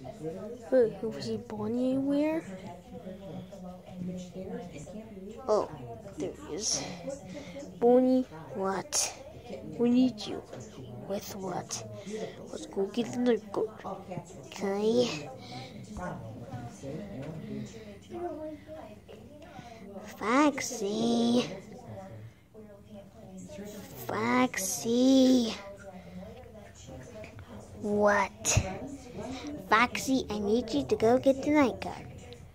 Was he Bonnie anywhere? Oh, there he is. Bonnie, what? We need you. With what? Let's go get the Nerf gun. Okay. Foxy. Foxy. What? Foxy, I need you to go get the night guard.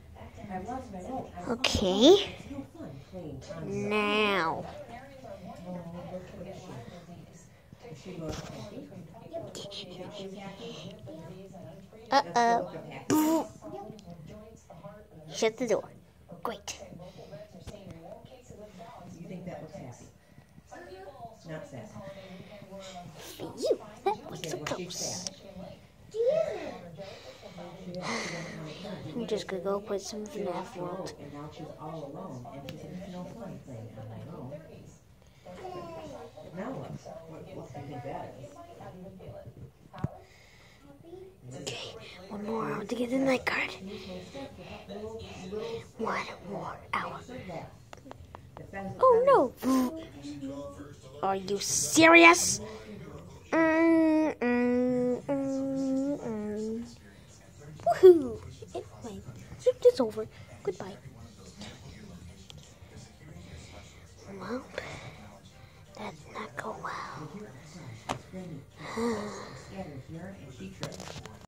Okay. Now. Uh-oh. Shut the door. Great. You think that looks sassy? Not sassy. For you, that was so close. I'm just gonna go put some FNAF World. And now she's all alone, and she said it's no fun playing on alone. Now what? What do you think that is? Okay, one more hour to get the night guard. 1 more hour. Oh no! Are you serious? Woohoo! Anyway, it's over. Goodbye. Well, that did not go well.